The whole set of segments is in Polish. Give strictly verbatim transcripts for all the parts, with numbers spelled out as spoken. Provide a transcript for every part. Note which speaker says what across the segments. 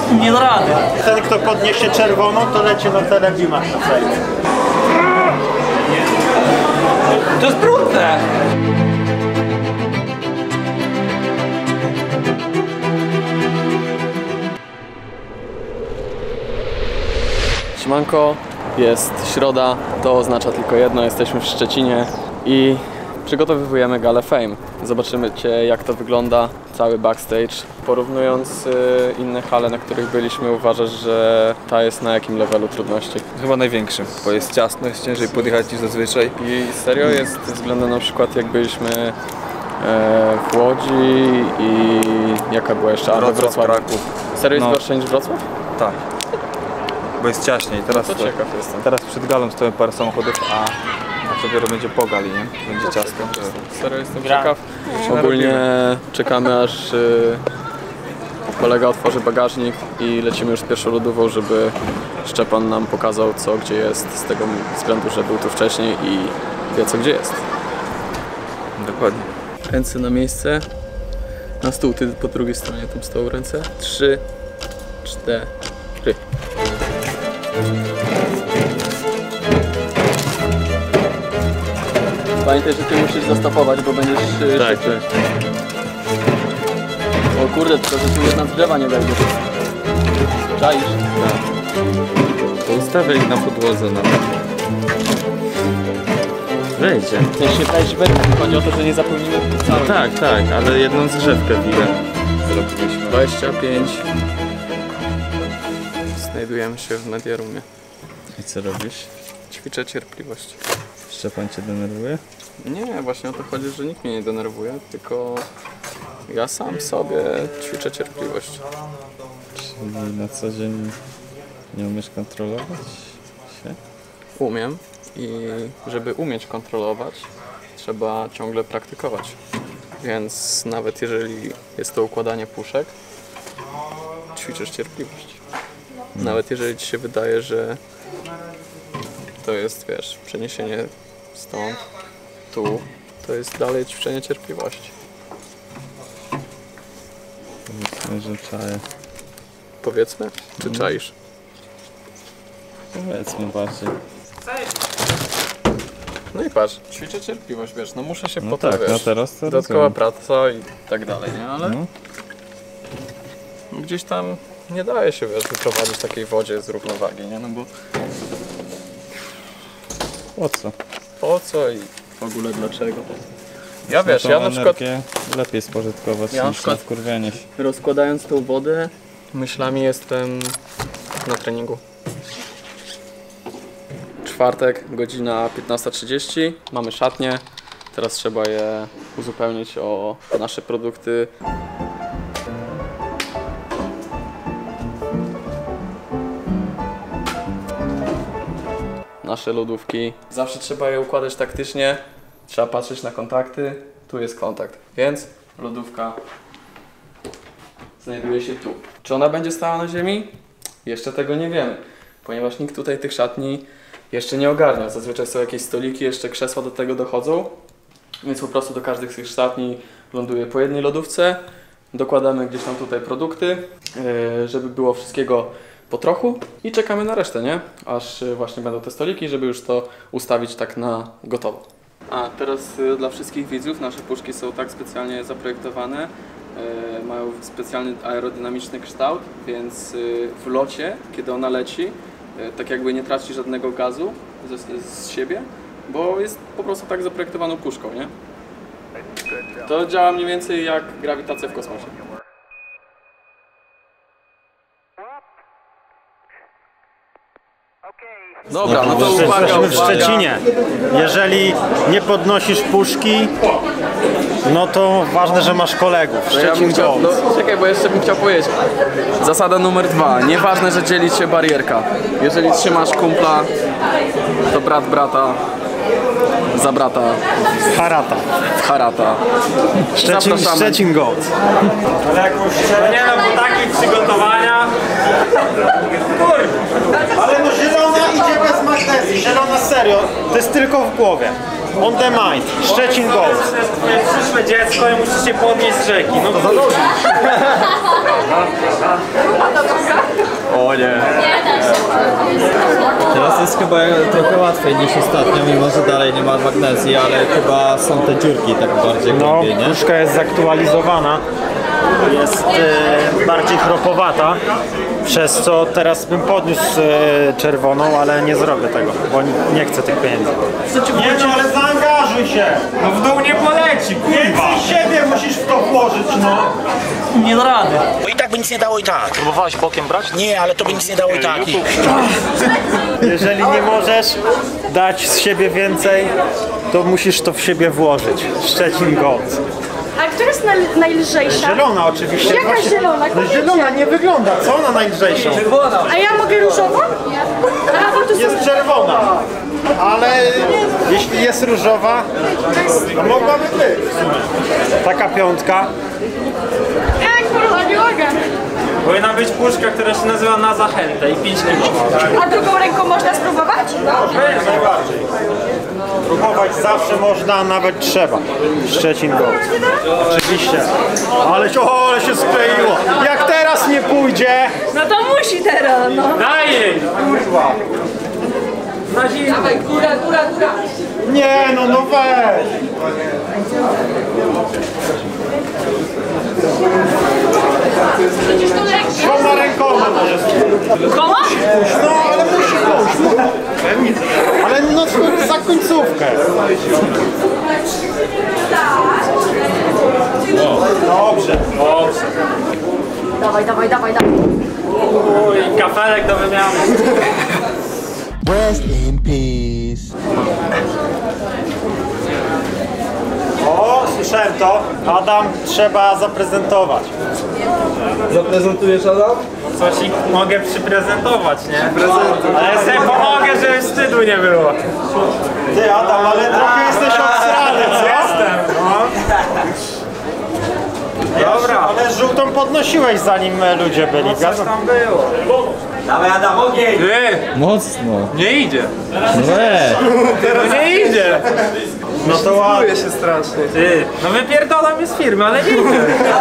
Speaker 1: Nie da rady.
Speaker 2: Ten, kto podniesie czerwoną, to leci na telebimach na fejmie.
Speaker 1: To jest brudne!
Speaker 3: Siemanko, jest środa, to oznacza tylko jedno, jesteśmy w Szczecinie i przygotowujemy galę Fame. Zobaczymy jak to wygląda, cały backstage. Porównując y, inne hale, na których byliśmy, uważasz, że ta jest na jakim levelu trudności?
Speaker 4: Chyba największym, bo jest ciasno, jest ciężej podjechać niż zazwyczaj.
Speaker 3: I serio jest względem na przykład jak byliśmy e, w Łodzi i jaka była jeszcze? A,
Speaker 4: Wrocław,
Speaker 3: Wrocław.
Speaker 4: Kraków.
Speaker 3: Serio jest
Speaker 4: No.
Speaker 3: gorsze niż Wrocław?
Speaker 4: Tak, bo jest ciaśniej. Teraz,
Speaker 3: To ciekaw jestem.
Speaker 4: teraz przed galą stoją parę samochodów, a, a dopiero będzie po gali, nie? Będzie ciasto.
Speaker 3: Serio jestem ciekaw. Ogólnie czekamy aż y, kolega otworzy bagażnik i lecimy już z pierwszą lodówką, żeby Szczepan nam pokazał co gdzie jest, z tego względu, że był tu wcześniej i wie co gdzie jest.
Speaker 4: Dokładnie.
Speaker 3: Ręce na miejsce, na stół, ty po drugiej stronie tam stoją ręce. Trzy, cztery. Pamiętaj, że ty musisz zastopować, bo będziesz y,
Speaker 4: Tak,
Speaker 3: szybciej.
Speaker 4: tak.
Speaker 3: O kurde, tylko że tu jedna z drzewa nie wejdzie. Czaisz?
Speaker 4: Tak. To ustawię ich na podłodze na... Wejdzie.
Speaker 3: W sensie wejść wejdzie, chodzi o to, że nie zapełnimy całego.
Speaker 4: Tak, tak, ale jedną zgrzewkę widzę. Zrobiliśmy.
Speaker 3: dwadzieścia pięć. Znajdujemy się w Media Roomie.
Speaker 4: I co robisz?
Speaker 3: Ćwiczę cierpliwość.
Speaker 4: Szczepan cię denerwuje?
Speaker 3: Nie, właśnie o to chodzi, że nikt mnie nie denerwuje, tylko ja sam sobie ćwiczę cierpliwość.
Speaker 4: Czyli na co dzień nie umiesz kontrolować się?
Speaker 3: Umiem i żeby umieć kontrolować, trzeba ciągle praktykować. Więc nawet jeżeli jest to układanie puszek, ćwiczysz cierpliwość. Nawet jeżeli ci się wydaje, że to jest, wiesz, przeniesienie stąd, tu, to jest dalej ćwiczenie cierpliwości.
Speaker 4: Powiedzmy, że czaję.
Speaker 3: Powiedzmy, czy czaisz?
Speaker 4: Powiedzmy bardziej.
Speaker 3: No i patrz, ćwiczę cierpliwość, wiesz, no muszę się
Speaker 4: No
Speaker 3: po to,
Speaker 4: tak,
Speaker 3: wiesz,
Speaker 4: no teraz to
Speaker 3: dodatkowa
Speaker 4: rozumiem.
Speaker 3: praca i tak dalej, nie? Ale
Speaker 4: No.
Speaker 3: gdzieś tam nie daje się, wiesz, wyprowadzić w takiej wodzie z równowagi, nie? No bo
Speaker 4: Po co?
Speaker 3: po co i w ogóle dlaczego? Ja
Speaker 4: Można
Speaker 3: wiesz,
Speaker 4: tą
Speaker 3: ja na przykład
Speaker 4: energię lepiej spożytkować
Speaker 3: Ja na
Speaker 4: niż
Speaker 3: przykład-
Speaker 4: na wkurwianie się.
Speaker 3: rozkładając tą wodę, myślami jestem na treningu. Czwartek, godzina piętnasta trzydzieści, mamy szatnię, teraz trzeba je uzupełnić o nasze produkty. Nasze lodówki. Zawsze trzeba je układać taktycznie, trzeba patrzeć na kontakty, tu jest kontakt, więc lodówka znajduje się tu. Czy ona będzie stała na ziemi? Jeszcze tego nie wiemy, ponieważ nikt tutaj tych szatni jeszcze nie ogarnia. Zazwyczaj są jakieś stoliki, jeszcze krzesła do tego dochodzą, więc po prostu do każdych z tych szatni ląduje po jednej lodówce. Dokładamy gdzieś tam tutaj produkty, yy, żeby było wszystkiego po trochu i czekamy na resztę, nie? Aż yy, właśnie będą te stoliki, żeby już to ustawić tak na gotowo. A teraz yy, dla wszystkich widzów nasze puszki są tak specjalnie zaprojektowane, yy, mają specjalny aerodynamiczny kształt, więc yy, w locie, kiedy ona leci, yy, tak jakby nie traci żadnego gazu ze, z siebie, bo jest po prostu tak zaprojektowaną puszką, nie? To działa mniej więcej jak grawitacja w kosmosie. Dobra, no to uwaga,
Speaker 2: Jesteśmy w
Speaker 3: uwaga.
Speaker 2: Szczecinie. Jeżeli nie podnosisz puszki, no to ważne, że masz kolegów.
Speaker 3: To ja bym
Speaker 2: Szczecin
Speaker 3: chciał,
Speaker 2: Gold.
Speaker 3: no, czekaj, bo jeszcze bym chciał powiedzieć. Zasada numer dwa. Nieważne, że dzieli cię barierka. Jeżeli trzymasz kumpla, to brat brata za brata
Speaker 2: Harata.
Speaker 3: w harata.
Speaker 2: Szczecin,
Speaker 3: Zapraszamy.
Speaker 2: Szczecin Gold.
Speaker 5: Ale jakąś nie no, po takich przygotowania.
Speaker 2: Ale no zielona idzie bez magnesji. Zielona serio. To jest tylko w głowie. On the mind. Szczecin Gold.
Speaker 5: To jest twoje przyszłe dziecko i musisz się podnieść z rzeki. No to za dobrze.
Speaker 3: O nie.
Speaker 4: Teraz jest chyba trochę łatwiej niż ostatnio, mimo że dalej nie ma magnezji, ale chyba są te dziurki tak bardziej
Speaker 2: No,
Speaker 4: głębiej, nie?
Speaker 2: puszka jest zaktualizowana. Jest e, bardziej chropowata, przez co teraz bym podniósł e, czerwoną, ale nie zrobię tego, bo nie, nie chcę tych pieniędzy. Nie no, ale zaangażuj się!
Speaker 5: No w dół nie poleci, kurwa.
Speaker 2: Więcej siebie musisz w to włożyć, no!
Speaker 5: Nie da rady.
Speaker 6: Bo i tak by nic nie dało i tak.
Speaker 2: Próbowałeś bokiem brać?
Speaker 6: Nie, ale to by nic nie dało i tak.
Speaker 2: Jeżeli nie możesz dać z siebie więcej, to musisz to w siebie włożyć. Szczecin Gold.
Speaker 7: A która jest naj, najlżejsza?
Speaker 2: Zielona oczywiście.
Speaker 7: Jaka
Speaker 2: Właśnie-
Speaker 7: zielona?
Speaker 2: No
Speaker 7: Kobiecie.
Speaker 2: zielona nie wygląda, co ona najlżejszą?
Speaker 7: A ja mogę różową? A bo to są...
Speaker 2: Jest czerwona, ale jeśli jest różowa, to mogłaby być. Taka piątka.
Speaker 7: Jak kurwa, nie mogę.
Speaker 5: Powinna być puszka, która się nazywa Na Zachętę i pięć kilo.
Speaker 7: A drugą ręką można spróbować?
Speaker 2: Najbardziej. Próbować zawsze można, nawet trzeba. Szczecin Gold. Oczywiście. Ale się, o, ale się skleiło. Jak teraz nie pójdzie,
Speaker 7: No to musi teraz, no.
Speaker 5: Daj jej! Kurwa. Na zimno.
Speaker 7: Dawaj, góra, góra, góra.
Speaker 2: nie no, no weź.
Speaker 7: Przecież to lekkie.
Speaker 2: Dwoma rękoma możesz.
Speaker 7: Koło?
Speaker 2: No, ale musi pójść. Ale no za końcówkę. Dobrze.
Speaker 5: Dobrze.
Speaker 7: Dawaj, dawaj, dawaj, dawaj.
Speaker 5: Uj, kafelek do wymiany.
Speaker 6: Rest in peace.
Speaker 2: O, słyszałem to. Adam, trzeba zaprezentować.
Speaker 4: Zaprezentujesz, Adam?
Speaker 5: Coś ci mogę przyprezentować, nie? Prezentuj. Ale ja sobie pomogę, żeby wstydu nie było.
Speaker 2: Ty Adam, ale trochę jesteś obsrany, co?
Speaker 5: Jestem, no. Dobra.
Speaker 2: Ale żółtą podnosiłeś zanim e, ludzie byli.
Speaker 5: Coś tam było. Dawaj Adam, ogień! Ty,
Speaker 4: Mocno.
Speaker 5: nie idzie.
Speaker 4: No e.
Speaker 5: No nie idzie.
Speaker 2: No to ładnie.
Speaker 5: się strasznie. Ty, no wypierdolam mnie z firmy, ale nie idzie.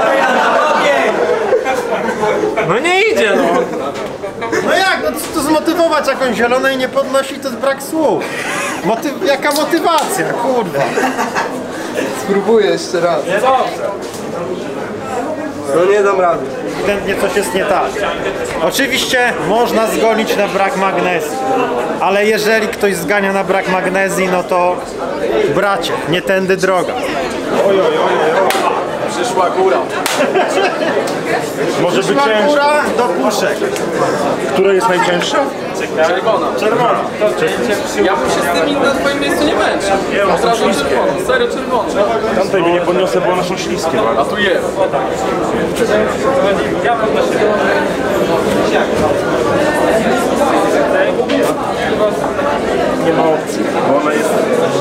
Speaker 5: No nie idzie, no.
Speaker 2: No jak, no co tu zmotywować jakąś zieloną i nie podnosi, to jest brak słów. Moty jaka motywacja, kurwa.
Speaker 8: Spróbuję jeszcze raz.
Speaker 5: Nie dobrze.
Speaker 8: No nie dam rady.
Speaker 2: Ewidentnie coś jest nie tak. Oczywiście można zgonić na brak magnezji, ale jeżeli ktoś zgania na brak magnezji, no to bracie, nie tędy droga. Oj, oj, oj, oj.
Speaker 3: Przyszła góra.
Speaker 2: Może być góra do puszek.
Speaker 9: Która jest najcięższa?
Speaker 3: Czerwona.
Speaker 2: Czerwona.
Speaker 3: Ja bym się z tymi na twoim miejscu nie męczył. Od razu czerwoną, serio czerwoną.
Speaker 9: Tamtej mnie nie podniosę, bo one są śliskie.
Speaker 3: A tu jest.
Speaker 9: Nie ma opcji, bo ona jest...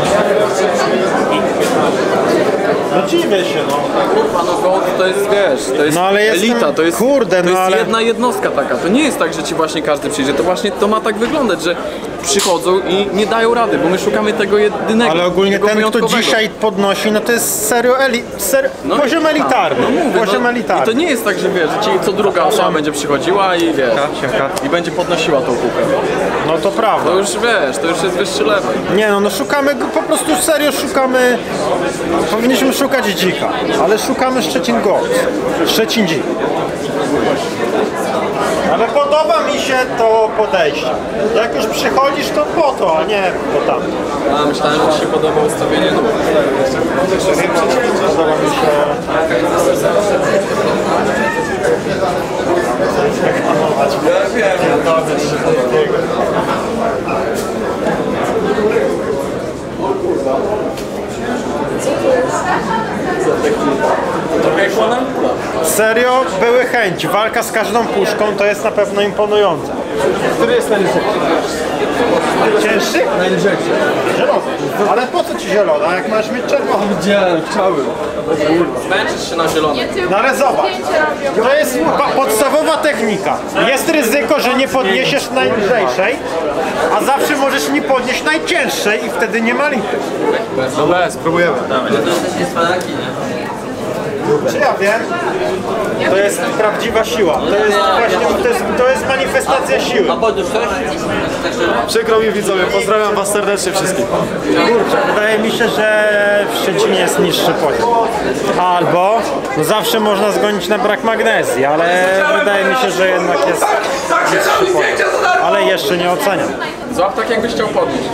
Speaker 2: No dziwię się, no.
Speaker 3: Kurwa, no gold to jest, wiesz, to jest
Speaker 2: No ale jestem-
Speaker 3: elita, to jest,
Speaker 2: kurde,
Speaker 3: to
Speaker 2: no
Speaker 3: jest
Speaker 2: ale-
Speaker 3: jedna jednostka taka. To nie jest tak, że ci właśnie każdy przyjdzie, to właśnie to ma tak wyglądać, że przychodzą i nie dają rady, bo my szukamy tego jedynego.
Speaker 2: Ale ogólnie
Speaker 3: tego
Speaker 2: ten, kto
Speaker 3: wyjątkowego.
Speaker 2: dzisiaj podnosi, no to jest serio eli ser
Speaker 3: No,
Speaker 2: poziom elitarny.
Speaker 3: No mówię,
Speaker 2: poziom
Speaker 3: no,
Speaker 2: elitarny.
Speaker 3: I to nie jest tak, że wiesz, że ci co druga osoba będzie przychodziła i wiesz,
Speaker 2: Siemka.
Speaker 3: i będzie podnosiła tą kupę.
Speaker 2: No to prawda.
Speaker 3: To już wiesz, to już jest wyższy level.
Speaker 2: Nie no, no szukamy, go- po prostu serio szukamy, powinniśmy szukać dzika, ale szukamy Szczecin Gold, Szczecin dzik. Ale podoba mi się to podejście. Jak już przychodzisz, to po to, a nie po tamto.
Speaker 3: A myślałem, że ci się podoba ustawienie nóg.
Speaker 2: Podoba mi się... Serio, były chęci. Walka z każdą puszką to jest na pewno imponujące. Który jest najlżejszy? Cięższy?
Speaker 8: Najlżejszy.
Speaker 2: Zielony. Ale po co ci zielona, jak masz mieć czerwoną?
Speaker 8: Widziałem, chciałem.
Speaker 3: Zmęczysz się na zielono.
Speaker 2: No ale zobacz, to jest pa- podstawowa technika. Jest ryzyko, że nie podniesiesz najlżejszej, a zawsze możesz możesz mi podnieść najcięższej i wtedy nie ma lipy.
Speaker 8: Dobra, spróbujemy.
Speaker 2: Czy ja wiem? To jest prawdziwa siła. To jest właśnie, to jest, to jest manifestacja siły.
Speaker 1: A podniósł coś?
Speaker 8: Przykro mi widzowie, pozdrawiam was serdecznie wszystkich.
Speaker 2: Kurczę, wydaje mi się, że w Szczecinie jest niższy poziom. Albo no zawsze można zgonić na brak magnezji, ale wydaje mi się, że jednak jest niższy poziom. Ale jeszcze nie oceniam.
Speaker 3: Złap tak, jakbyś chciał podnieść.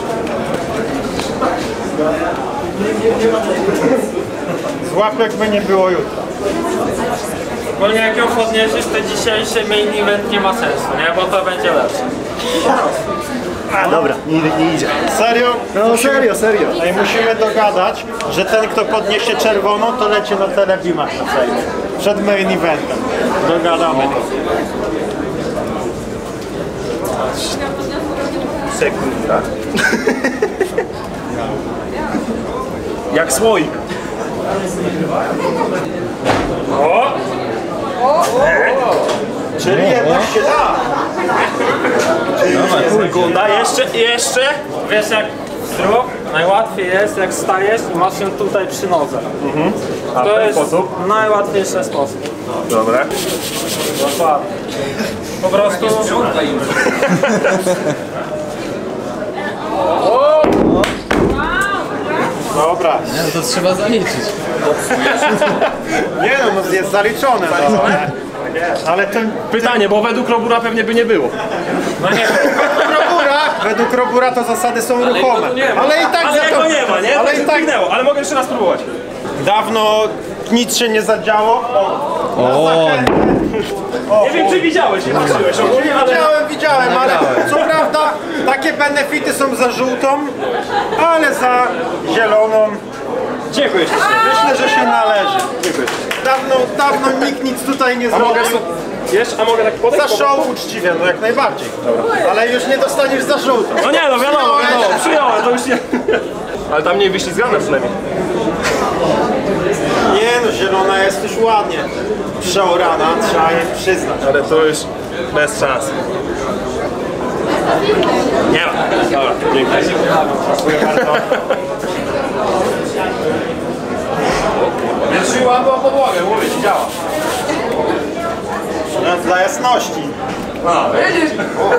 Speaker 2: Złap jakby nie było jutro.
Speaker 5: Ogólnie jak ją podniesiesz, to dzisiejszy main event nie ma sensu, nie? Bo to będzie lepsze.
Speaker 2: A dobra, nie, nie idzie. Serio?
Speaker 8: No serio, serio.
Speaker 2: No i musimy dogadać, że ten kto podniesie czerwoną, to leci na telebimach na fejmie. Przed main eventem. Dogadamy to.
Speaker 9: Sekunda. Jak słoik.
Speaker 5: O!
Speaker 2: Czyli jednak się da.
Speaker 5: Sekunda, jeszcze, jeszcze. Wiesz jak zrób? Najłatwiej jest jak stajesz i masz ją tutaj przy nodze. Mhm.
Speaker 9: A w
Speaker 5: To
Speaker 9: ten
Speaker 5: jest
Speaker 9: sposób?
Speaker 5: najłatwiejszy sposób.
Speaker 9: Dobra.
Speaker 5: Dokładnie. Po prostu...
Speaker 2: Dobra.
Speaker 4: No to trzeba zaliczyć.
Speaker 2: Nie no, no jest zaliczone. No. Ale ten
Speaker 9: Pytanie, bo według Robura pewnie by nie było.
Speaker 5: No nie,
Speaker 2: Robura, według Robura to zasady są ruchome. Ale i tak
Speaker 9: Ale
Speaker 2: za
Speaker 9: jego
Speaker 2: to,
Speaker 9: nie ma, nie?
Speaker 2: Ale
Speaker 9: Tak
Speaker 2: i tak
Speaker 9: zniknęło, ale mogę jeszcze raz spróbować.
Speaker 2: dawno nic się nie zadziało.
Speaker 4: O,
Speaker 9: Nie wiem, czy widziałeś, nie patrzyłeś ogólnie, ale...
Speaker 2: Widziałem, widziałem, ale co prawda takie benefity są za żółtą, ale za zieloną
Speaker 9: Dziękuję ci.
Speaker 2: myślę, że się należy. Dawno, dawno nikt nic tutaj nie
Speaker 9: A
Speaker 2: zrobił.
Speaker 9: mogę... Wiesz, a mogę tak podejść?
Speaker 2: Za show uczciwie, no jak najbardziej. Ale już nie dostaniesz za żółtą.
Speaker 9: No nie, no wiadomo, wiadomo, przyjąłem, to już nie... Ale tam mniej wyślizgane przynajmniej.
Speaker 2: Nie no, zielona jest już ładnie przeorana, trzeba jej przyznać.
Speaker 9: Ale to już bez szans. Nie ma. Dobra, dziękuję.
Speaker 2: Dziękuję bardzo.
Speaker 9: Pierwszy łapał podłogę, mówię ci, działa.
Speaker 2: No, dla jasności.
Speaker 9: A, widzisz?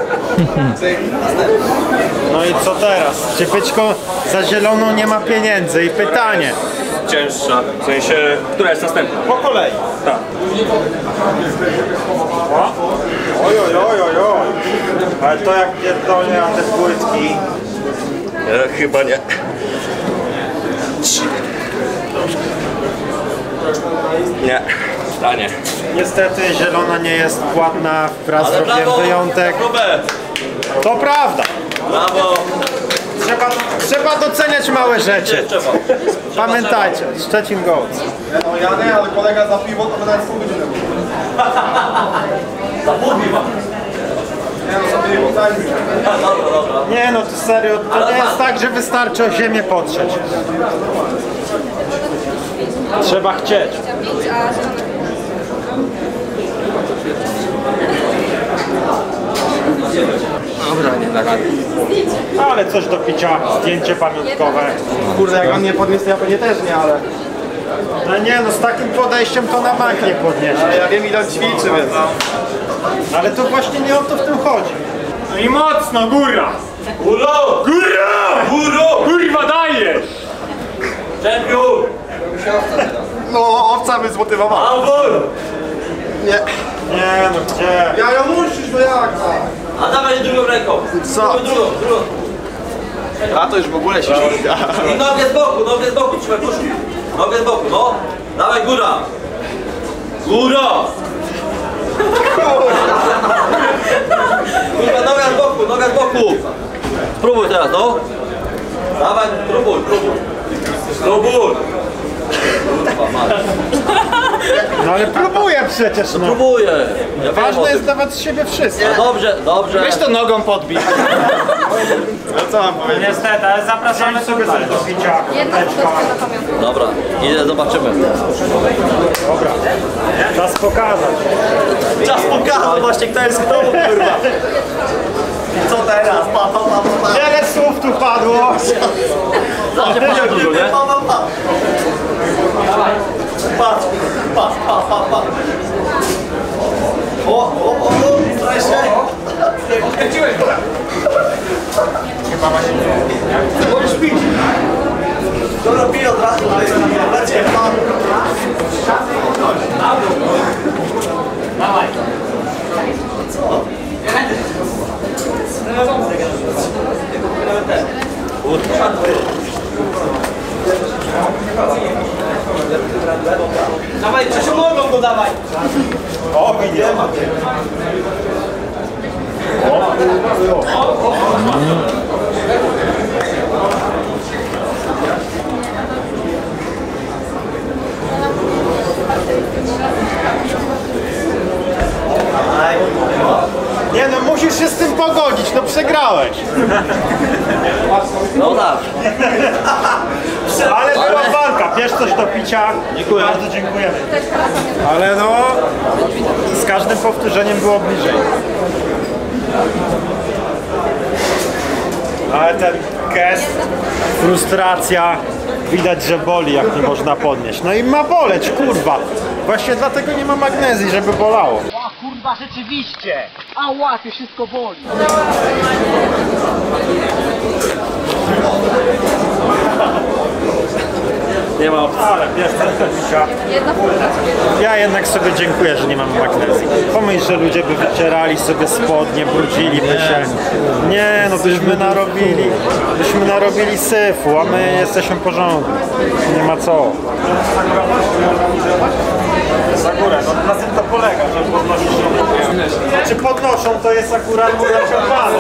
Speaker 2: No i co teraz? Czy Pyczko za zieloną nie ma pieniędzy? I pytanie.
Speaker 9: Cięższa, w sensie, która jest następna?
Speaker 2: Po kolei.
Speaker 9: Tak.
Speaker 2: Oj, oj, oj, oj, oj. Ale to jak pierdolnie, a te płytki.
Speaker 9: E, chyba nie. Nie, stanie.
Speaker 2: Niestety zielona nie jest płatna, wraz zrobiłem wyjątek. To prawda.
Speaker 1: Brawo!
Speaker 2: Trzeba, trzeba doceniać małe rzeczy. Pamiętajcie, Szczecin Goats.
Speaker 8: No jadę, ale kolega za piwo to nawet pół godziny.
Speaker 1: Za pół piwa.
Speaker 8: Nie no, za piwo, daj mi.
Speaker 1: Dobra, dobra.
Speaker 2: Nie no, to serio, to nie jest tak, że wystarczy o ziemię potrzeć. Trzeba chcieć.
Speaker 3: Dobra, nie da rady.
Speaker 2: Ale coś do picia, zdjęcie pamiątkowe.
Speaker 8: Kurde, jak on nie podniósł, to ja pewnie też nie, ale...
Speaker 2: No nie no, z takim podejściem to na bank nie podniesiesz.
Speaker 8: Ja wiem ile on ćwiczy, więc...
Speaker 2: Ale to właśnie nie o to w tym chodzi.
Speaker 5: no i mocno, góra!
Speaker 1: Góra!
Speaker 5: Góra!
Speaker 1: Góra!
Speaker 5: Kurwa dajesz!
Speaker 1: Czempion!
Speaker 8: No, owca by zmotywowała.
Speaker 1: Awor!
Speaker 8: Nie.
Speaker 2: Nie no, gdzie?
Speaker 8: Ja ją musisz, no jak tak?
Speaker 1: A dawaj drugą ręką.
Speaker 8: Co?
Speaker 1: Drugą, drugą, drugą.
Speaker 8: A to już w ogóle się ślizga.
Speaker 1: I nogę z boku, nogę z boku, trzymaj puszki. Nogę z boku, no. Dawaj góra. Góra! Kurwa, noga z boku, noga z boku. Spróbuj teraz, no. Dawaj, próbuj, próbuj. Spróbuj.
Speaker 2: No ale próbuję przecież no.
Speaker 1: Próbuję. Ja wiem o
Speaker 2: Ważne
Speaker 1: tym.
Speaker 2: jest dawać z siebie wszystko.
Speaker 1: No dobrze, dobrze.
Speaker 8: Weź to nogą podbij. No co mam powiedzieć?
Speaker 5: Niestety, ale zapraszamy
Speaker 2: Sobie
Speaker 5: tutaj.
Speaker 2: coś do picia.
Speaker 1: Dobra, idę, zobaczymy.
Speaker 2: Czas pokazać.
Speaker 1: Czas pokazał właśnie, kto jest kto, kurwa. I co teraz? Pa, pa, pa, pa.
Speaker 2: Wiele
Speaker 1: Zawsze pada dużo, nie?
Speaker 8: Patrz, patrz, patrz, patrz, patrz. O, o, o, o, straj się. Odkręciłeś go. Chyba właśnie nie. Możesz pić. Dobra, pij od razu. Lecie. Dawaj. Co? Dawaj, Czesiu, mogą go dawaj! O, widzę!
Speaker 2: Nie no, musisz się z tym pogodzić, no przegrałeś.
Speaker 1: No tak.
Speaker 2: Ale była walka, bierz coś do picia.
Speaker 1: Dziękuję.
Speaker 2: Bardzo dziękujemy. Ale no, z każdym powtórzeniem było bliżej. Ale ten gest, frustracja, widać, że boli, jak nie można podnieść. No i ma boleć, kurwa. Właśnie dlatego nie ma magnezji, żeby bolało.
Speaker 6: O kurwa, rzeczywiście! A łapie, wszystko boli.
Speaker 1: Nie ma opcji.
Speaker 2: Ale bierz coś do picia. Ja jednak sobie dziękuję, że nie mam magnezji. Pomyśl, że ludzie by wycierali sobie spodnie, brudziliby się. Nie, no byśmy narobili, byśmy narobili syfu, a my jesteśmy porządni. Nie ma co. Za górę, no na tym to polega, że podnosisz ją. Znaczy podnoszą, to jest akurat naciągane.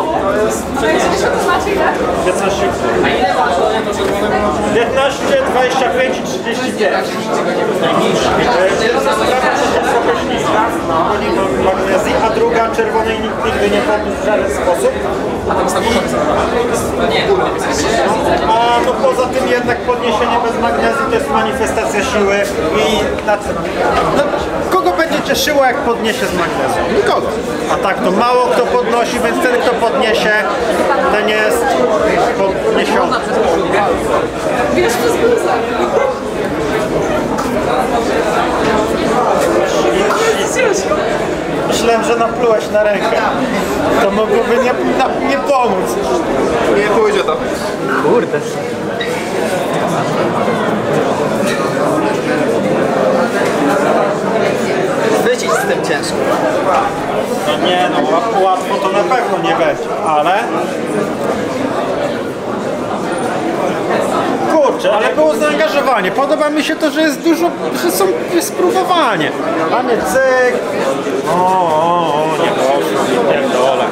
Speaker 2: piętnaście, piętnaście, dwadzieścia pięć i trzydzieści pięć. Sprawa to się trochę śliska, bo nie ma magnezji, a druga czerwonej nikt nigdy nie podniósł w żaden sposób. A no poza tym jednak podniesienie bez magnezji to jest manifestacja siły i na tym. No, kogo będzie cieszyło, jak podniesie z magnezją? Nikogo. A tak to mało kto podnosi, więc ten kto podniesie, ten jest podniesiony.
Speaker 7: Wiesz, to jest
Speaker 2: Myślałem, że naplułeś na rękę. To mogłoby nie, na, nie pomóc.
Speaker 8: Nie pójdzie to.
Speaker 2: Kurde.
Speaker 4: Wycić z tym ciężko.
Speaker 2: No nie no, łatwo to na pewno nie będzie, ale... Kurczę, ale było zaangażowanie. Podoba mi się to, że jest dużo, że są, jest próbowanie. A nie cyk. O, o, o, nie poszło, nie pierdolę.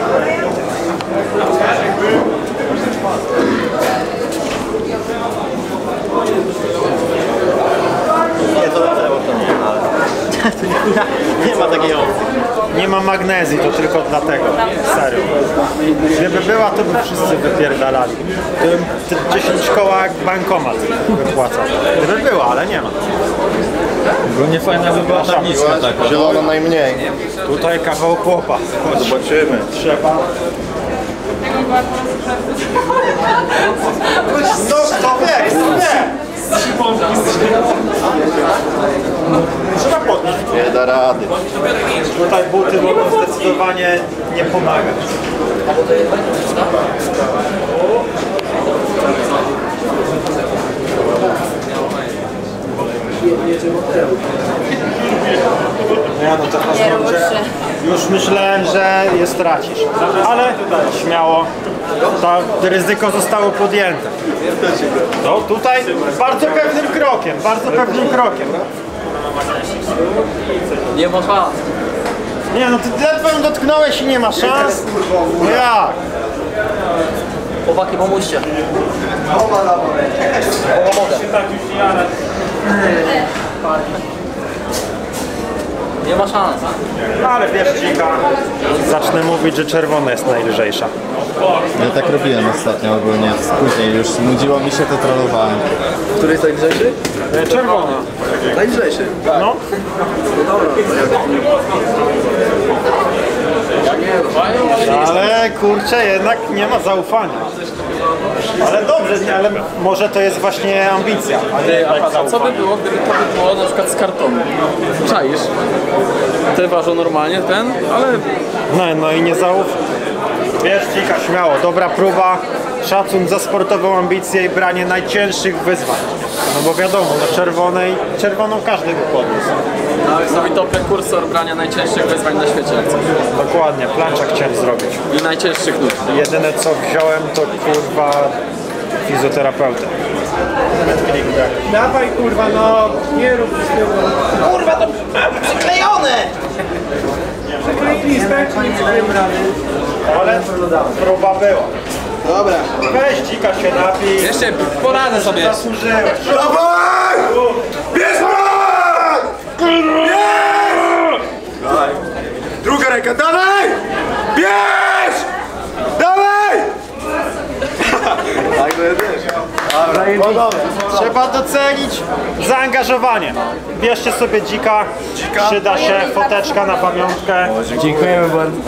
Speaker 1: Nie, to to nie, ale... Nie ma takiej opcji.
Speaker 2: Nie ma magnezji, to tylko dlatego. Serio. Gdyby była, to by wszyscy wypierdalali. Gdybym dziesięć koła jak bankomat wypłacał. Gdyby była, ale nie ma.
Speaker 4: Ogólnie fajna by była tabliczka taka.
Speaker 8: Zielona najmniej.
Speaker 2: Tutaj kawał chłopa.
Speaker 8: Zobaczymy.
Speaker 2: Trzeba. No kto wie, kto wie? Trzeba podnieść.
Speaker 8: Nie da rady.
Speaker 2: Tutaj buty mogą zdecydowanie nie pomagać. Nie, no to będzie. Już myślałem, że je stracisz, ale śmiało, to ryzyko zostało podjęte. To tutaj bardzo pewnym krokiem, bardzo pewnym krokiem.
Speaker 1: Nie ma szans.
Speaker 2: Nie no, ty ledwo ją dotknąłeś i nie ma szans. No jak?
Speaker 1: Chłopaki, pomóżcie. Pomogę. Nie ma szans.
Speaker 2: No ale wiesz, dzika, zacznę mówić, że czerwona jest najlżejsza.
Speaker 4: Ja tak robiłem ostatnio ogólnie. Później już nudziło mi się, to trollowałem.
Speaker 8: Który jest najlżejszy?
Speaker 2: E, Czerwona.
Speaker 8: Najlżejszy.
Speaker 2: No.
Speaker 8: No dobra.
Speaker 2: Ale kurczę, jednak nie ma zaufania. Ale dobrze, nie, ale może to jest właśnie ambicja.
Speaker 3: Ty, a, a co by było, gdyby to by było na przykład z kartonu? Czaisz? Te ważą normalnie ten, ale...
Speaker 2: No, no i nie zauf. Wiesz, Cika, śmiało, dobra próba. Szacun za sportową ambicję i branie najcięższych wyzwań. No bo wiadomo, na czerwonej, czerwoną każdy by podniósł.
Speaker 3: No, jest to prekursor brania najcięższych wyzwań na świecie, jak coś.
Speaker 2: Dokładnie, planczak chciałem zrobić.
Speaker 3: I najcięższych nóg.
Speaker 2: Jedyne co wziąłem to kurwa fizjoterapeutę. Dawaj kurwa, no nie rób z tego.
Speaker 8: Kurwa, to przyklejone!
Speaker 2: Przykleili, znaczy nie przyklejmy rady. Ale próba była.
Speaker 8: Dobra.
Speaker 2: Weź Dzika się napij.
Speaker 3: Jeszcze poradzę sobie.
Speaker 2: Zasłużyłeś.
Speaker 8: Dawaj! Bierz broń! Bierz! Dawaj. Druga ręka, dawaj! Bierz! Dawaj! Tak
Speaker 2: Dobra, trzeba docenić zaangażowanie. Bierzcie sobie dzika, przyda się foteczka na pamiątkę.
Speaker 8: Dziękujemy bardzo.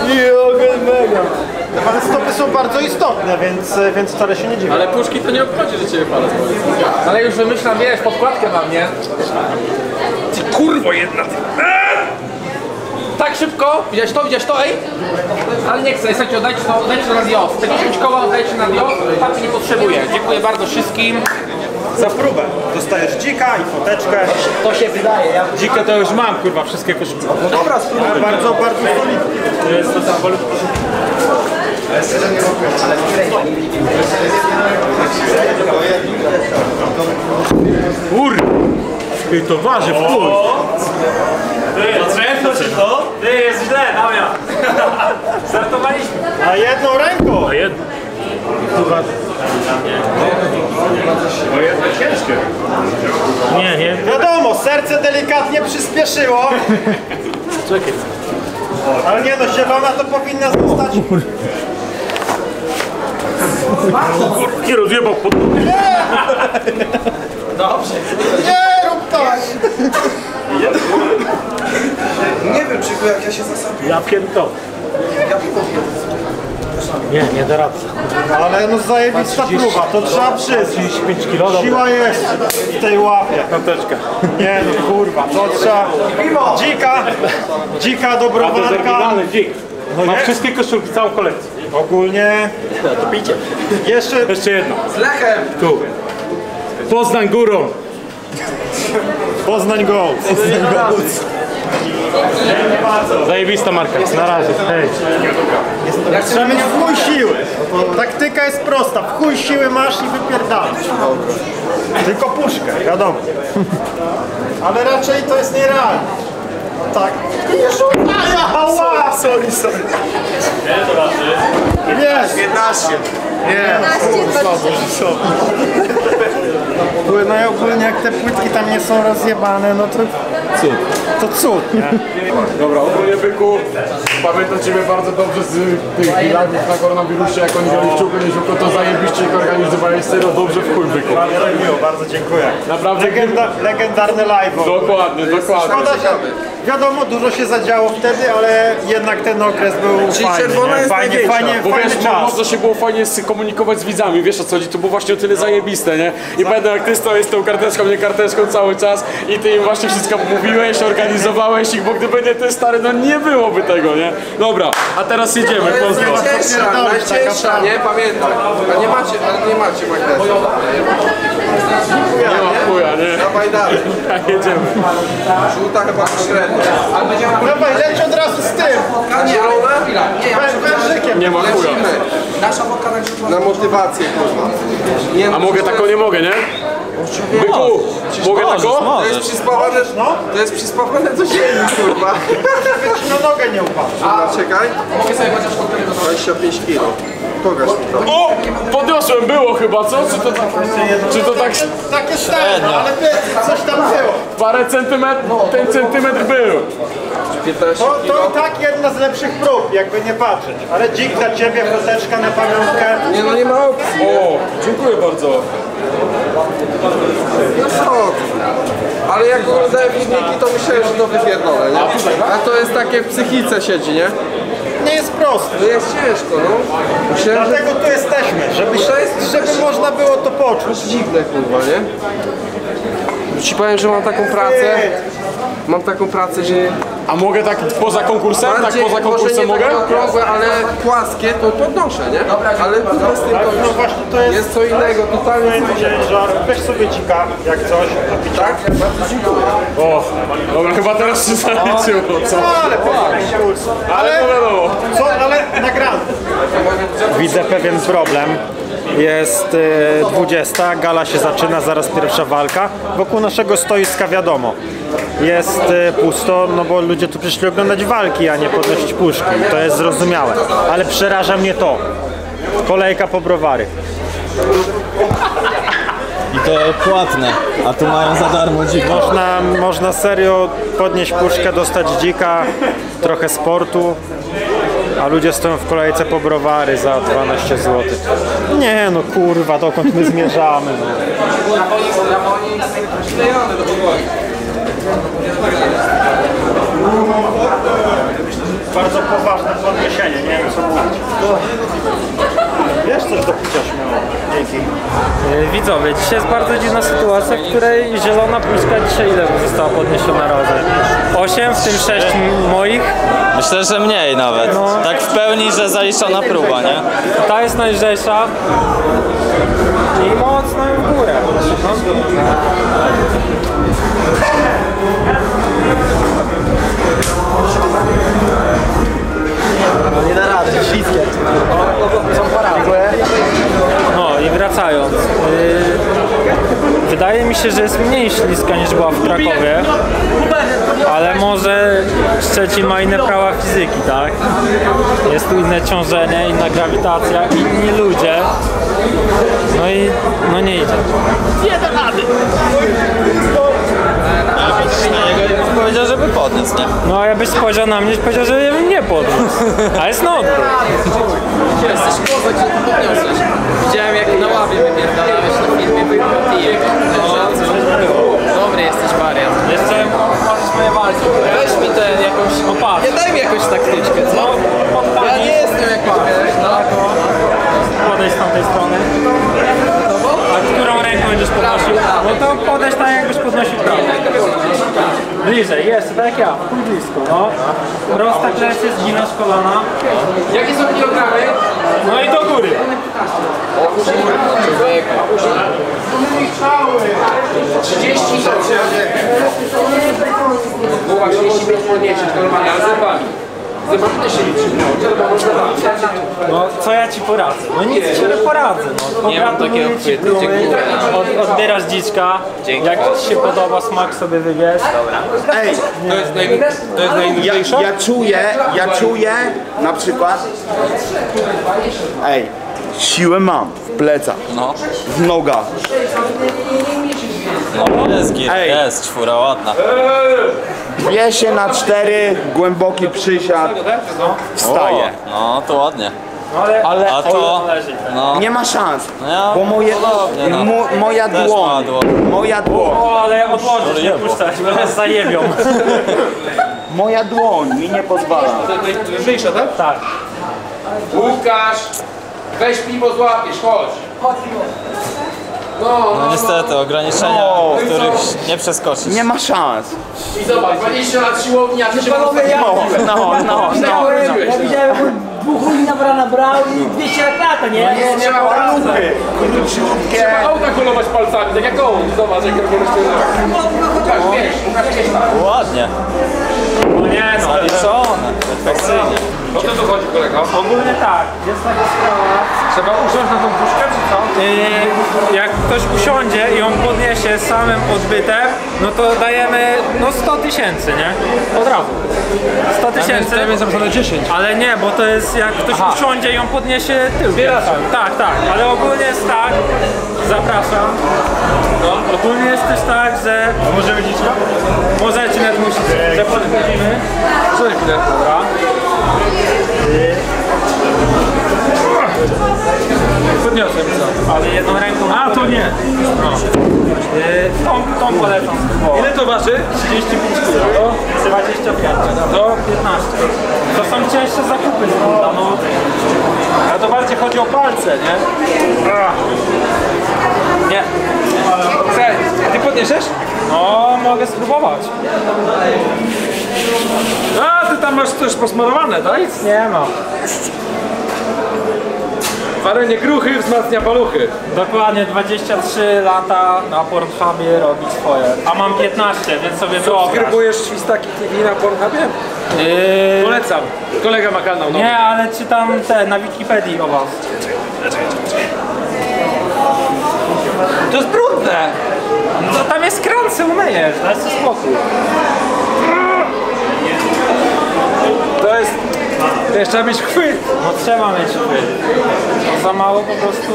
Speaker 2: Ale stopy są bardzo istotne, więc, więc wcale się nie dziwię.
Speaker 3: Ale puszki to nie obchodzi, że ciebie palec boli.
Speaker 5: Ale już wymyślam, wiesz, podkładkę mam, nie?
Speaker 9: Ty kurwo jedna!
Speaker 5: Tak szybko, widziałeś to, widziałeś to, ej? Ale nie chcę, słuchajcie, oddajcie to, oddajcie to na dios. Te dziesięć koła oddajcie na dios, patrzcie, nie potrzebuję. Dziękuję bardzo wszystkim.
Speaker 2: Za próbę dostajesz dzika i foteczkę.
Speaker 5: To się wydaje, ja...
Speaker 9: Dzika to już mam, kurwa, wszystkie koszulki.
Speaker 2: No dobra, spróbuj. Bardzo, bardzo solidnie.
Speaker 9: To jest to tam Kur! Ty to waży w chuj!
Speaker 5: Potrzebno czy to? Ty, jest źle, Damian. Startowaliśmy.
Speaker 2: A jedną ręką.
Speaker 9: A jedno. No jedno ciężkie. Nie, nie.
Speaker 2: Wiadomo, serce delikatnie przyspieszyło.
Speaker 9: Czekaj.
Speaker 2: Ale nie no, zielona to powinna zostać.
Speaker 9: Nie rozjebał pod...
Speaker 8: Dobrze.
Speaker 2: Nie rób tak!
Speaker 8: Nie wiem, Czyku, jak ja się zasapię.
Speaker 9: Ja pierdolę.
Speaker 8: Ja piwo piję.
Speaker 9: Nie, nie da rady.
Speaker 2: Ale no zajebista próba, to trzeba przyznać.
Speaker 9: trzydzieści pięć kilo,
Speaker 2: Siła jest w tej łapie.
Speaker 9: Piąteczka.
Speaker 2: Nie no kurwa, to trzeba... Dzika, dzika
Speaker 9: A to jest
Speaker 2: dobrowarka.
Speaker 9: oryginalny dzik.
Speaker 2: No
Speaker 9: Mam
Speaker 2: nie?
Speaker 9: wszystkie koszulki, całą kolekcję.
Speaker 2: Ogólnie...
Speaker 9: To picie.
Speaker 2: Jeszcze...
Speaker 9: Jeszcze jedno.
Speaker 8: Z Lechem!
Speaker 9: Tu. Poznań górą.
Speaker 2: Poznań Gold.
Speaker 9: Zajebista marka. Na razie. Hej.
Speaker 2: Trzeba mieć w chuj siły. Taktyka jest prosta. W chuj siły masz i wypierdalasz. Tylko puszkę, wiadomo. Ale raczej to jest nierealne. Tak. Nie rzucaj! Ała!
Speaker 8: Sorry, sorry.
Speaker 2: Jest!
Speaker 8: piętnaście. Nie, słabo, słabo.
Speaker 2: No i ogólnie jak te płytki tam nie są rozjebane, no to... Cud. To cud, nie?
Speaker 10: Dobra, ogólnie byku, pamiętam Ciebie bardzo dobrze z tych live'ów na koronawirusie, jak oni grali w ciułkę, nie ciułkę, to zajebiście ich organizowałeś, serio dobrze w chuj byku.
Speaker 2: Bardzo miło, bardzo dziękuję.
Speaker 10: Naprawdę
Speaker 2: Legenda, legendarny live.
Speaker 10: Dokładnie, dokładnie.
Speaker 2: Szkoda, że wiadomo, dużo się zadziało wtedy, ale jednak ten okres był
Speaker 8: Czyli
Speaker 2: fajny.
Speaker 8: czerwona
Speaker 2: nie?
Speaker 8: jest
Speaker 2: Fajnie,
Speaker 8: największa.
Speaker 2: fajnie,
Speaker 10: Bo
Speaker 2: fajny
Speaker 10: wiesz,
Speaker 2: czas.
Speaker 10: można się było fajnie komunikować z widzami, wiesz o co chodzi, to było właśnie o tyle zajebiste, nie? I pamiętam jak ty stoisz z tą karteczką, nie karteczką cały czas i ty im właśnie wszystko mówiłeś, organizowałeś ich, bo gdyby nie ty stary, no nie byłoby tego, nie? Dobra, a teraz jedziemy, pozdro.
Speaker 8: Najcięższa, najcięższa, nie? Pamiętam. A nie macie, ale nie macie magnesu.
Speaker 10: Nie ma chuja, nie?
Speaker 8: Dawaj dalej.
Speaker 10: Jedziemy.
Speaker 8: Żółta chyba średnia. Ale będziemy...
Speaker 2: Dawaj, leć od razu z tym!
Speaker 8: A zielone?
Speaker 2: Wę- Wężykiem.
Speaker 10: Nie ma chuja.
Speaker 8: Nasza wodka na motywację, kurwa. Nie,
Speaker 10: A mogę tako, nie mogę, nie? Byku, mogę tako?
Speaker 8: To jest przyspawane, to jest przyspawane do ziemi, kurwa.
Speaker 2: Na nogę nie upadł.
Speaker 8: A, czekaj. dwadzieścia pięć kilo. Pokaż mi to.
Speaker 10: O! Podniosłem, było chyba, co? Czy to tak, czy to tak
Speaker 2: Takie średnio, ale wiecie, coś tam było.
Speaker 10: parę centymetrów, ten centymetr był?
Speaker 8: piętnaście
Speaker 2: To,
Speaker 8: kilo.
Speaker 2: to i tak jedna z lepszych prób, jakby nie patrzeć. Ale dzik dla ciebie, foteczka na pamiątkę.
Speaker 8: Nie no, nie ma opcji.
Speaker 10: O, dziękuję bardzo.
Speaker 8: No szok. Ale jak oglądałem filmiki, to myślałem, że to wypierdolę, nie? A to jest takie w psychice siedzi, nie?
Speaker 2: nie jest proste.
Speaker 11: To jest ciężko, no. Myślałem, że...
Speaker 2: Dlatego tu jesteśmy, żeby, żeby można było to poczuć.
Speaker 11: Dziwne, kurwa, nie? Ci powiem, że mam taką pracę. Mam taką pracę, że...
Speaker 10: A mogę tak poza konkursem? Tak
Speaker 11: Bardziej,
Speaker 10: poza
Speaker 11: może
Speaker 10: konkursem
Speaker 11: nie
Speaker 10: mogę?
Speaker 11: takie okrągłe, ale płaskie to podnoszę, nie? Ale kurwa z tym
Speaker 2: Ale no
Speaker 11: to
Speaker 2: właśnie to jest...
Speaker 11: jest co innego, totalnie co innego.
Speaker 2: Ciężar. Weź sobie dzika, jak coś.
Speaker 11: Tak? Bardzo dziękuję.
Speaker 10: O, dobra, chyba teraz się zaliczyło, co?
Speaker 2: No, ale puls.
Speaker 10: Ale no wiadomo.
Speaker 2: Co, ale nagrany. Widzę pewien problem. Jest y, dwudziesta, gala się zaczyna, zaraz pierwsza walka. Wokół naszego stoiska wiadomo, jest y, pusto, no bo ludzie tu przyszli oglądać walki, a nie podnosić puszki. To jest zrozumiałe, ale przeraża mnie to. Kolejka po browary.
Speaker 4: I to płatne, a tu mają za darmo dziko.
Speaker 2: Można, można serio podnieść puszkę, dostać dzika, trochę sportu. A ludzie stoją w kolejce po browary za dwanaście złotych. Nie no kurwa, dokąd my zmierzamy? No. Bardzo poważne podniesienie, nie wiem co mówić. Wiesz coś do picia śmiało. Dzięki.
Speaker 12: Widzowie, dzisiaj jest bardzo dziwna sytuacja, w której zielona puszka dzisiaj ile została podniesiona razy? osiem, w tym sześć moich.
Speaker 4: Myślę, że mniej nawet.
Speaker 12: No.
Speaker 4: Tak w pełni, że zaliczona próba, nie?
Speaker 12: Ta jest najlżejsza i mocno w górę.
Speaker 8: No nie da rady, śliskie. Są porady.
Speaker 12: No i wracając. Yy, wydaje mi się, że jest mniej śliska niż była w Krakowie. Ale może Szczecin ma inne prawa fizyki, tak? Jest tu inne ciążenie, inna grawitacja, inni ludzie. No i no nie idzie.
Speaker 8: Nie da rady.
Speaker 4: Powiedział, żeby podniósł, nie?
Speaker 12: No a jakbyś spojrzał na mnie, powiedział, że bym nie podniósł. A jest na odwrót.
Speaker 3: Jesteś poza, gdzie to podniosłeś. Widziałem jak na ławie wypierdalałeś na filmie Wypatijek. Dobry jesteś wariant.
Speaker 12: Jeszcze możesz mnie walczyć.
Speaker 3: Weź mi ten jakąś...
Speaker 12: Popatrz.
Speaker 3: Nie daj mi jakąś taktyczkę, co? Ja nie jestem jak wiesz, no.
Speaker 12: Podejdź z tamtej strony. A którą ręką będziesz podnosił? No to podejdź tak jakbyś podnosił prawą. Bliżej, jest, tak jak ja, pójdź blisko, no. Prosta plecy, zginasz kolana.
Speaker 3: Jakie są kilogramy?
Speaker 12: No i do góry.
Speaker 3: trzydzieści Głowa trzydzieści pięć podniesiesz normalnie, ale zębami. Zębami też się liczy.
Speaker 12: No co ja ci poradzę? No nic ci nie poradzę. No.
Speaker 3: Nie mam takiego chwytu, dziękuję.
Speaker 12: Od, odbierasz dziczka, jak ci się podoba, smak sobie wybierz.
Speaker 13: Ej,
Speaker 3: To jest, naj, to jest
Speaker 13: ja,
Speaker 3: najlżejsza?
Speaker 13: ja czuję, ja czuję na przykład, ej, siłę mam w plecach,
Speaker 4: No.
Speaker 13: w nogach.
Speaker 4: No, jest git,
Speaker 13: Ej.
Speaker 4: jest, czwóra ładna.
Speaker 13: Dwie się na cztery, głęboki przysiad, wstaję.
Speaker 4: O, no, to ładnie.
Speaker 13: Ale
Speaker 4: A to, no,
Speaker 13: nie ma szans,
Speaker 4: no ja
Speaker 13: bo moje,
Speaker 4: podobnie, no.
Speaker 13: mo, moja
Speaker 4: Też
Speaker 13: dłoń,
Speaker 4: ma dłoń.
Speaker 13: moja dłoń,
Speaker 12: O, ale odłożysz, nie puszczać, bo nas zajebią.
Speaker 13: moja dłoń mi nie pozwala.
Speaker 3: To jest najlżejsza, tak?
Speaker 12: Tak.
Speaker 3: Łukasz, weź piwo złapiesz, chodź. No,
Speaker 4: No niestety, ograniczenia,
Speaker 13: No.
Speaker 4: których nie przeskoczysz.
Speaker 13: Nie ma szans.
Speaker 3: I zobacz, dwadzieścia lat siłowni, a ty się
Speaker 13: No, no, no, no.
Speaker 6: Ja widziałem, dwóch ludzi na brana brał i dwieście lata, nie?
Speaker 3: Nie ma pracy.
Speaker 13: Króciutkie.
Speaker 3: Trzeba auta kolować palcami, tak jak on. Zobacz, jak robię Łukasz, wiesz, Łukasz, wiesz tam.
Speaker 4: Ładnie.
Speaker 12: No nie no.
Speaker 4: Zaliczone, perfekcyjnie.
Speaker 3: O co tu chodzi, kolego?
Speaker 12: Ogólnie tak, jest taka sprawa.
Speaker 3: Trzeba usiąść na tą puszkę, czy co?
Speaker 12: Yy, jak ktoś usiądzie i on podniesie samym odbytem, no to dajemy no sto tysięcy, nie? Od razu. sto tysięcy.
Speaker 3: Tam jest napisane dziesięć.
Speaker 12: Ale nie, bo to jest jak ktoś
Speaker 3: Aha.
Speaker 12: usiądzie i on podniesie tyłkiem. Tak, tak, ale ogólnie jest tak, zapraszam. No, ogólnie jest też tak, że...
Speaker 2: A możemy dziczka?
Speaker 12: Możecie, nawet musicie, że podchodzimy.
Speaker 3: Co chwilę?
Speaker 12: Dobra.
Speaker 10: Podniosłem co?
Speaker 12: Ale jedną ręką...
Speaker 10: A, to nie. No.
Speaker 12: Yy, tą, tą polecam spróbować.
Speaker 10: Ile to waży?
Speaker 12: trzydzieści pięć kilo. To dwadzieścia pięć. To piętnaście. To są cięższe zakupy z Honda, no.
Speaker 10: A to bardziej chodzi o palce, nie? Ach.
Speaker 12: Nie.
Speaker 10: Słuchaj, a ty podniesiesz?
Speaker 12: No, mogę spróbować.
Speaker 10: A, ty tam masz coś posmarowane, tak?
Speaker 12: Nic nie ma.
Speaker 10: Parenie gruchy wzmacnia paluchy.
Speaker 12: Dokładnie dwadzieścia trzy lata na Pornhubie robi swoje. A mam piętnaście, więc sobie wyobraź.
Speaker 10: Subskrybujesz Świstaki T V na Pornhubie?
Speaker 12: Yy...
Speaker 10: Polecam. Kolega ma kanał.
Speaker 12: Nie, ale czytam te na Wikipedii o was. To jest brudne! No tam jest kran, co umyjesz, daj sobie spokój.
Speaker 10: To jest... To jeszcze trzeba mieć chwyt.
Speaker 12: No trzeba mieć chwyt. To za mało po prostu...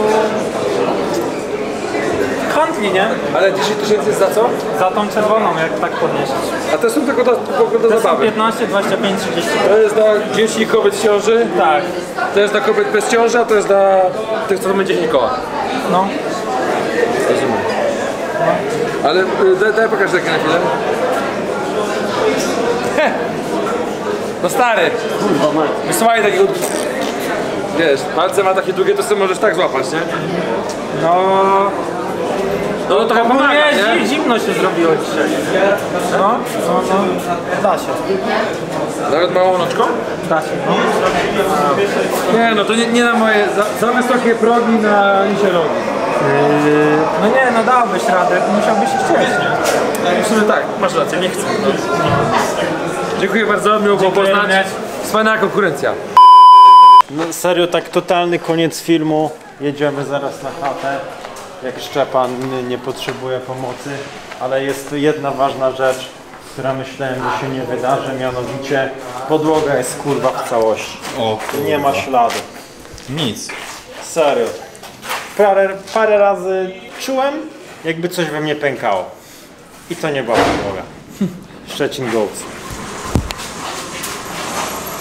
Speaker 12: Handli, nie?
Speaker 10: Ale dziesięć tysięcy jest za co?
Speaker 12: Za tą czerwoną, jak tak podniesiesz.
Speaker 10: A te są tylko do, do, do
Speaker 12: to
Speaker 10: zabawy?
Speaker 12: Są piętnaście, dwadzieścia pięć, trzydzieści.
Speaker 10: To jest dla dzieci i kobiet w ciąży?
Speaker 12: Tak.
Speaker 10: To jest dla kobiet bez ciąży, a to jest dla tych, co mają dziesięć koła.
Speaker 12: No.
Speaker 10: Rozumiem. No. Ale y, daj, daj pokaż takie na chwilę. Heh. No stary! Wysłuchaj takiego... Wiesz, palce ma takie długie, to sobie możesz tak złapać, nie?
Speaker 12: No...
Speaker 10: No, no to chyba pomaga,
Speaker 12: nie,
Speaker 10: nie?
Speaker 12: Zimno się zrobiło dzisiaj. No, no, no. Da się.
Speaker 10: Nawet małą noczką?
Speaker 12: Da się, no.
Speaker 10: Nie, no to nie, nie na moje... Za, za wysokie progi na nisie rogi.
Speaker 12: Yy, no nie, no dałbyś radę, musiałbyś się chcieć, nie?
Speaker 10: W sumie tak, masz rację, nie chcę. No. Dziękuję bardzo, miło było poznać. Wspaniała konkurencja.
Speaker 2: No serio, tak totalny koniec filmu. Jedziemy zaraz na chatę. Jak Szczepan nie potrzebuje pomocy, ale jest tu jedna ważna rzecz, która myślałem, że się nie wydarzy, mianowicie podłoga jest kurwa w całości.
Speaker 4: O,
Speaker 2: nie ma śladu.
Speaker 4: Nic.
Speaker 2: Serio. Parę, parę razy czułem, jakby coś we mnie pękało. I to nie była podłoga. Szczecin Goats.